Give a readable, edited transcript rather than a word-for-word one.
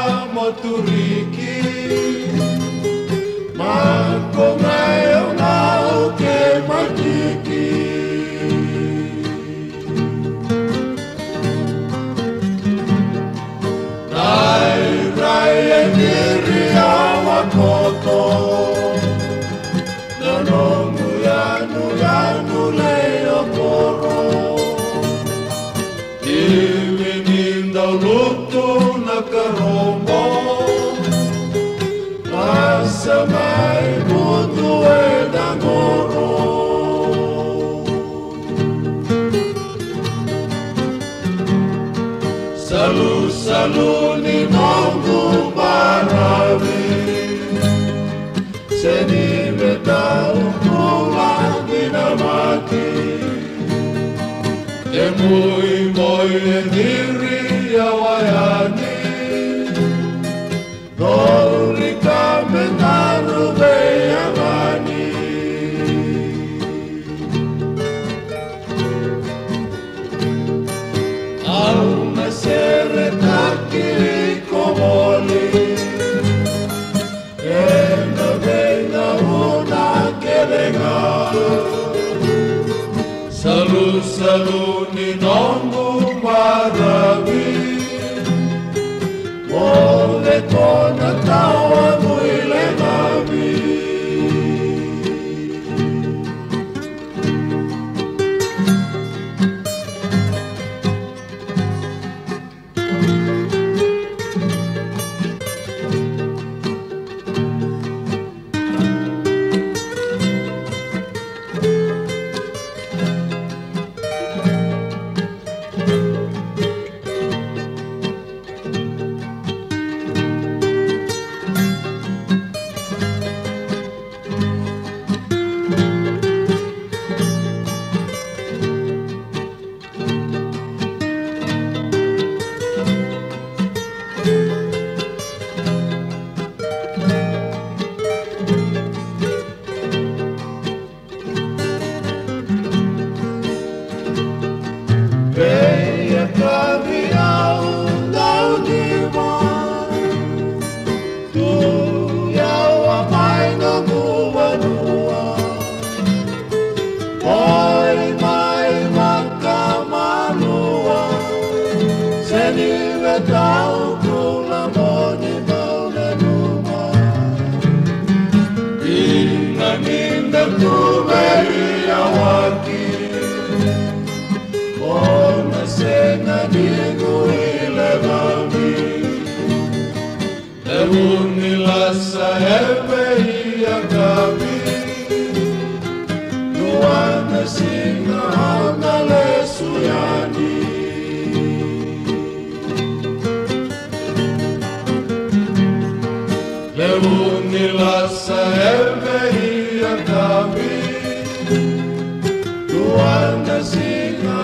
moturiki Mako ngayon au ke matiki Rai diri awakoto Nanongu yanu leo koro Iwinindaw luto na karombo Masamay mundo e dangoro Salu ni nongu barawi Seni metau pulang dinamati Emui diri awayani Dori kame naru beyangani Au nasere takiri komoli Ena bena una kelenga Salu ni nongu marawi Mole kona tawa muile mabi Veia caminhar da univa Tu yau amai no mua nua Oi mai makamalua Seni vetau kula moni mauna numa Ina ninda tu veri awaki Ona sena digu ilevami Levuni lasa eve ia kabi Nuana singa hana lesuyani Levuni lasa eve ia kabi Nuana singa